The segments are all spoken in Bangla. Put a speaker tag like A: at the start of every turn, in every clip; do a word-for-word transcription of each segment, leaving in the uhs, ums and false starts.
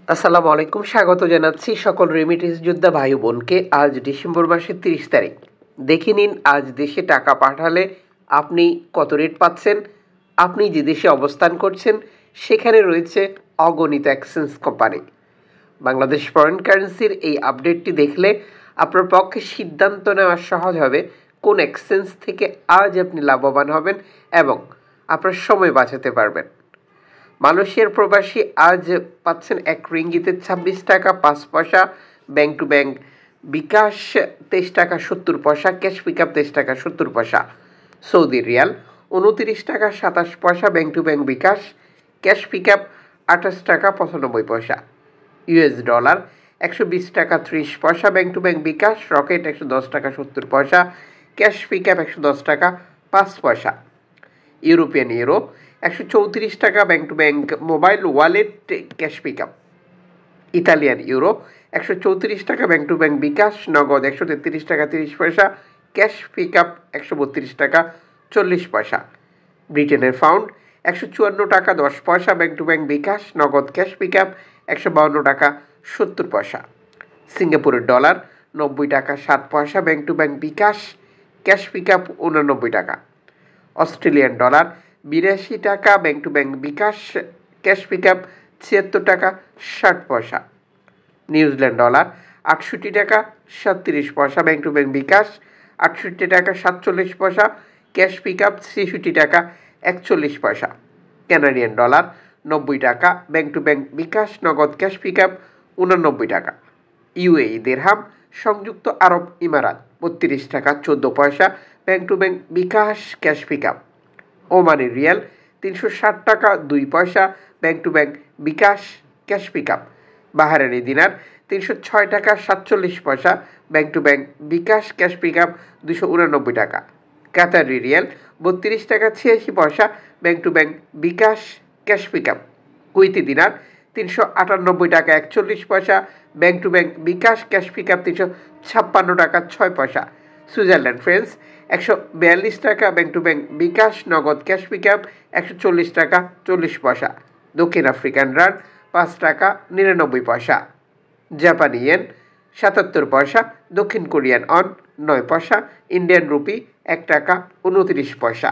A: আসসালামু আলাইকুম, স্বাগত জানাচ্ছি সকল রেমিটেন্স যোদ্ধা ভাই বোনকে। আজ ডিসেম্বর মাসের তিরিশ তারিখ। দেখে নিন আজ দেশে টাকা পাঠালে আপনি কত রেট পাচ্ছেন। আপনি যে দেশে অবস্থান করছেন সেখানে রয়েছে অগণিত এক্সচেঞ্জ কোম্পানি। বাংলাদেশ ফরেন কারেন্সির এই আপডেটটি দেখলে আপনার পক্ষে সিদ্ধান্ত নেওয়া সহজ হবে কোন এক্সচেঞ্জ থেকে আজ আপনি লাভবান হবেন এবং আপনার সময় বাঁচাতে পারবেন। মালয়েশিয়ার প্রবাসী আজ পাচ্ছেন এক রিঙ্গিতে ছাব্বিশ টাকা পাঁচ পয়সা, ব্যাংক টু ব্যাংক বিকাশ তেইশ টাকা সত্তর পয়সা, ক্যাশ পিক আপ তেইশ টাকা সত্তর পয়সা। সৌদি রিয়াল উনতিরিশ টাকা সাতাশ পয়সা, bank to bank bKash, cash pick up আঠাশ টাকা পঁচানব্বই পয়সা। ইউএস ডলার একশো বিশ টাকা ত্রিশ পয়সা, bank to bank bKash, Rocket একশো দশ টাকা সত্তর পয়সা, ক্যাশ পিক আপ একশো দশ টাকা পাঁচ পয়সা। ইউরোপিয়ান ইউরো একশো চৌত্রিশ টাকা, bank to bank mobile wallet cash pick up. Italian euro একশো চৌত্রিশ টাকা, ব্যাংক টু ব্যাংক বিকাশ, নগদ একশো তেত্রিশ টাকা তিরিশ পয়সা, ক্যাশ পিক আপ একশো বত্রিশ টাকা চল্লিশ পয়সা। ব্রিটেনের পাউন্ড একশো চুয়ান্ন টাকা দশ পয়সা, ব্যাংক টু ব্যাংক বিকাশ, নগদ ক্যাশ পিক আপ একশো বাউন্ন টাকা সত্তর পয়সা। সিঙ্গাপুরের ডলার নব্বই টাকা সাত পয়সা, bank to bank bKash, cash pick up উননব্বই টাকা। অস্ট্রেলিয়ান ডলার বিরাশি টাকা, bank to bank bKash, cash pick up ছিয়াত্তর টাকা ষাট পয়সা। নিউজিল্যান্ড ডলার আটষট্টি টাকা সাতত্রিশ পয়সা, ব্যাংক টু ব্যাংক বিকাশ আটষট্টি টাকা সাতচল্লিশ পয়সা, ক্যাশ পিক আপ ছেষট্টি টাকা একচল্লিশ পয়সা। কানাডিয়ান ডলার নব্বই টাকা, ব্যাংক টু ব্যাংক বিকাশ, নগদ ক্যাশ পিক আপ উননব্বই টাকা। ইউএই দিরহাম সংযুক্ত আরব ইমারাত বত্রিশ টাকা চোদ্দো পয়সা, bank to bank bKash, cash pick up. Omani রিয়াল তিনশো ষাট টাকা দুই পয়সা, bank to bank bKash, cash pick up. Bahraini দিনার তিনশো ছয় টাকা সাতচল্লিশ পয়সা, bank to bank bKash, cash pick up দুশো উনানব্বই টাকা। কাতারি রিয়াল বত্রিশ টাকা ছিয়াশি পয়সা, bank to bank bKash, cash pick up. Kuwaiti দিনার তিনশো আটানব্বই টাকা একচল্লিশ পয়সা, bank to bank bKash, cash pick up তিনশো ছাপ্পান্ন টাকা ছয় পয়সা। সুইজারল্যান্ড ফ্রেন্স একশো বিয়াল্লিশ টাকা, ব্যাংক টু ব্যাংক বিকাশ, নগদ ক্যাশ পিক আপ একশো চল্লিশ টাকা চল্লিশ পয়সা। দক্ষিণ আফ্রিকান রান পাঁচ টাকা নিরানব্বই পয়সা। জাপানি ইয়েন সাতাত্তর পয়সা, দক্ষিণ কোরিয়ান অন নয় পয়সা, ইন্ডিয়ান রুপি এক টাকা উনত্রিশ পয়সা।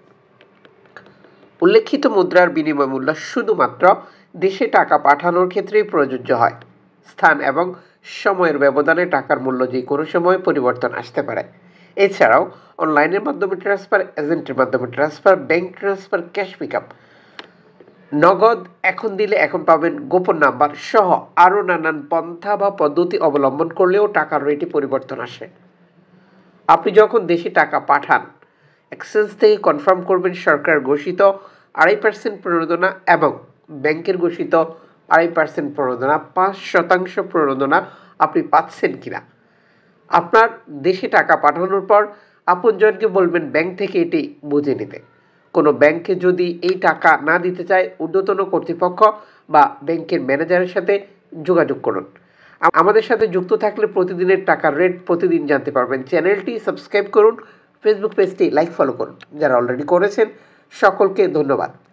A: উল্লেখিত মুদ্রার বিনিময় মূল্য শুধুমাত্র দেশে টাকা পাঠানোর ক্ষেত্রেই প্রযোজ্য হয়। স্থান এবং সময়ের ব্যবধানে টাকার মূল্য যে কোনো সময় পরিবর্তন আসতে পারে। এছাড়াও অনলাইনের মাধ্যমে ট্রান্সফার, এজেন্টের মাধ্যমে transfer, bank transfer, cash pick up, Nagad এখন দিলে এখন পাবেন গোপন নাম্বার সহ আরও নানান পন্থা বা পদ্ধতি অবলম্বন করলেও টাকার রেটে পরিবর্তন আসে। আপনি যখন দেশে টাকা পাঠান, এক্সচেঞ্জ থেকে কনফার্ম করবেন সরকার ঘোষিত আড়াই পার্সেন্ট প্রণোদনা এবং ব্যাংকের ঘোষিত আড়াই পার্সেন্ট প্রণোদনা, পাঁচ শতাংশ প্রণোদনা আপনি পাচ্ছেন কিনা। আপনার দেশে টাকা পাঠানোর পর আপনজনকে বলবেন ব্যাংক থেকে এটি বুঝে নিতে। কোনো ব্যাংকে যদি এই টাকা না দিতে চায়, ঊর্ধ্বতন কর্তৃপক্ষ বা ব্যাংকের ম্যানেজারের সাথে যোগাযোগ করুন। আমাদের সাথে যুক্ত থাকলে প্রতিদিনের টাকার রেট প্রতিদিন জানতে পারবেন। চ্যানেলটি সাবস্ক্রাইব করুন, ফেসবুক পেজটি লাইক ফলো করুন। যারা অলরেডি করেছেন সকলকে ধন্যবাদ।